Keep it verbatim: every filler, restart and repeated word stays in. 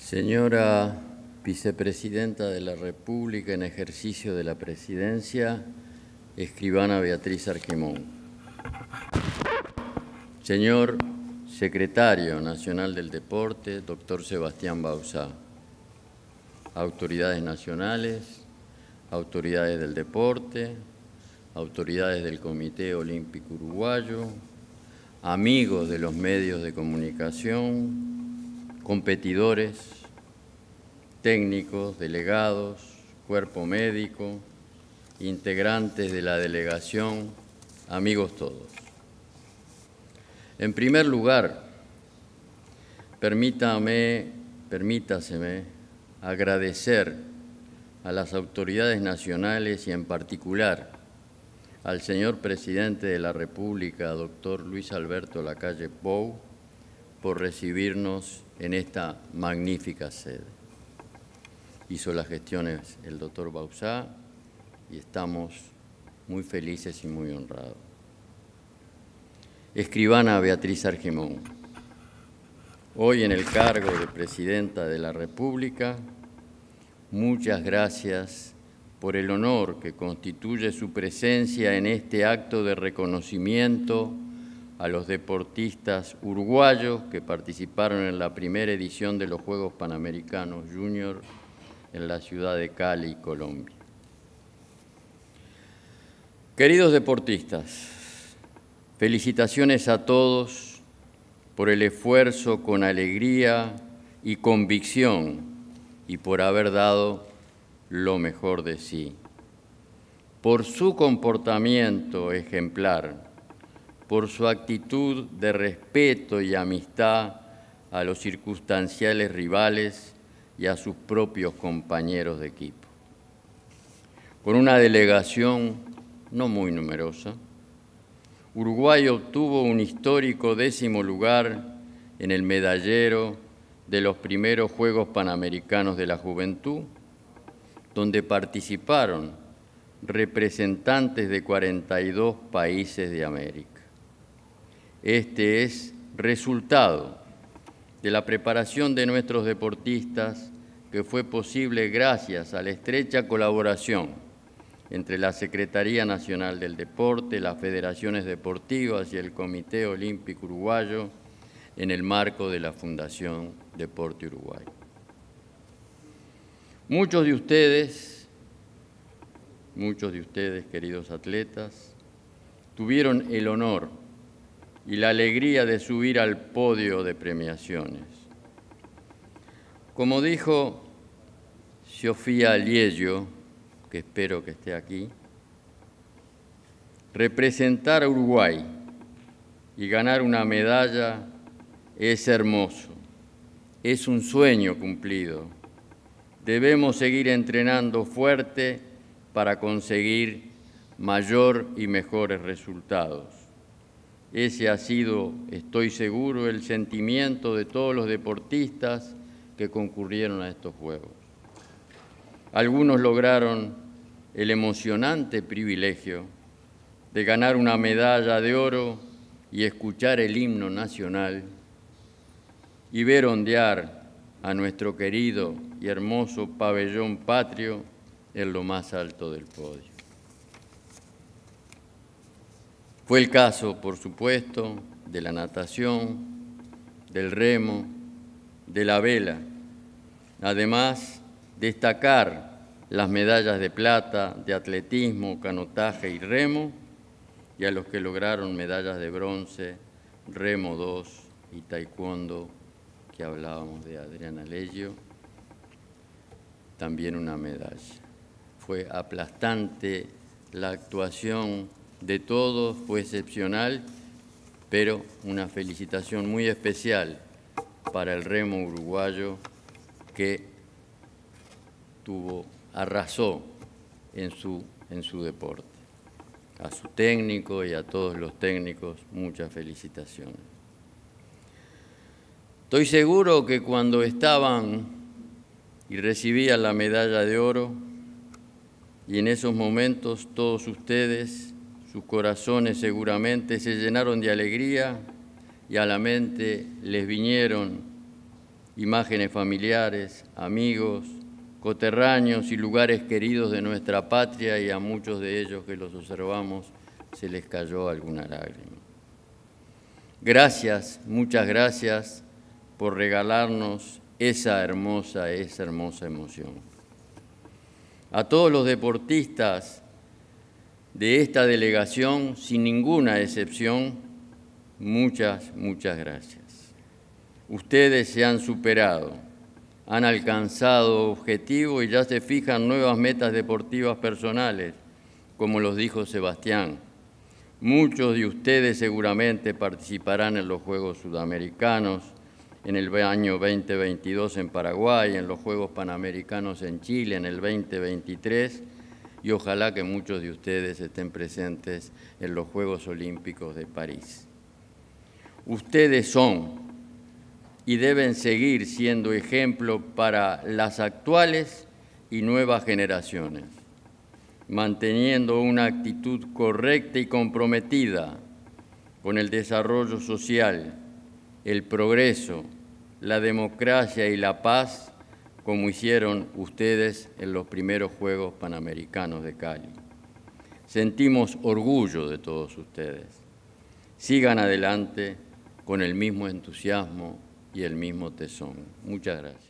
Señora Vicepresidenta de la República en ejercicio de la Presidencia, escribana Beatriz Argimón. Señor Secretario Nacional del Deporte, doctor Sebastián Bauzá. Autoridades nacionales, autoridades del deporte, autoridades del Comité Olímpico Uruguayo, amigos de los medios de comunicación, competidores, técnicos, delegados, cuerpo médico, integrantes de la delegación, amigos todos. En primer lugar, permítame, permítaseme agradecer a las autoridades nacionales y en particular al señor Presidente de la República, doctor Luis Alberto Lacalle Pou, por recibirnos en esta magnífica sede. Hizo las gestiones el doctor Bauzá y estamos muy felices y muy honrados. Escribana Beatriz Argimón, hoy en el cargo de Presidenta de la República, muchas gracias por el honor que constituye su presencia en este acto de reconocimiento a los deportistas uruguayos que participaron en la primera edición de los Juegos Panamericanos Junior en la ciudad de Cali, Colombia. Queridos deportistas, felicitaciones a todos por el esfuerzo con alegría y convicción y por haber dado lo mejor de sí, por su comportamiento ejemplar, por su actitud de respeto y amistad a los circunstanciales rivales y a sus propios compañeros de equipo. Con una delegación no muy numerosa, Uruguay obtuvo un histórico décimo lugar en el medallero de los primeros Juegos Panamericanos de la Juventud, donde participaron representantes de cuarenta y dos países de América. Este es resultado de la preparación de nuestros deportistas que fue posible gracias a la estrecha colaboración entre la Secretaría Nacional del Deporte, las federaciones deportivas y el Comité Olímpico Uruguayo en el marco de la Fundación Deporte Uruguay. Muchos de ustedes, muchos de ustedes, queridos atletas, tuvieron el honor y la alegría de subir al podio de premiaciones. Como dijo Sofía Liello, que espero que esté aquí, representar a Uruguay y ganar una medalla es hermoso, es un sueño cumplido. Debemos seguir entrenando fuerte para conseguir mayor y mejores resultados. Ese ha sido, estoy seguro, el sentimiento de todos los deportistas que concurrieron a estos Juegos. Algunos lograron el emocionante privilegio de ganar una medalla de oro y escuchar el himno nacional y ver ondear a nuestro querido y hermoso pabellón patrio en lo más alto del podio. Fue el caso, por supuesto, de la natación, del remo, de la vela. Además, destacar las medallas de plata de atletismo, canotaje y remo, y a los que lograron medallas de bronce, remo dos y taekwondo, que hablábamos de Adriana Leggio, también una medalla. Fue aplastante la actuación de todos, fue excepcional, pero una felicitación muy especial para el remo uruguayo que tuvo, arrasó en su, en su deporte. A su técnico y a todos los técnicos, muchas felicitaciones. Estoy seguro que cuando estaban y recibían la medalla de oro, y en esos momentos todos ustedes, sus corazones seguramente se llenaron de alegría y a la mente les vinieron imágenes familiares, amigos, coterráneos y lugares queridos de nuestra patria, y a muchos de ellos que los observamos se les cayó alguna lágrima. Gracias, muchas gracias por regalarnos esa hermosa, esa hermosa emoción. A todos los deportistas de esta delegación, sin ninguna excepción, muchas, muchas gracias. Ustedes se han superado, han alcanzado objetivos y ya se fijan nuevas metas deportivas personales, como los dijo Sebastián. Muchos de ustedes seguramente participarán en los Juegos Sudamericanos, en el año veinte veintidós en Paraguay, en los Juegos Panamericanos en Chile, en el veinte veintitrés, y ojalá que muchos de ustedes estén presentes en los Juegos Olímpicos de París. Ustedes son y deben seguir siendo ejemplo para las actuales y nuevas generaciones, manteniendo una actitud correcta y comprometida con el desarrollo social, el progreso, la democracia y la paz, como hicieron ustedes en los primeros Juegos Panamericanos de Cali. Sentimos orgullo de todos ustedes. Sigan adelante con el mismo entusiasmo y el mismo tesón. Muchas gracias.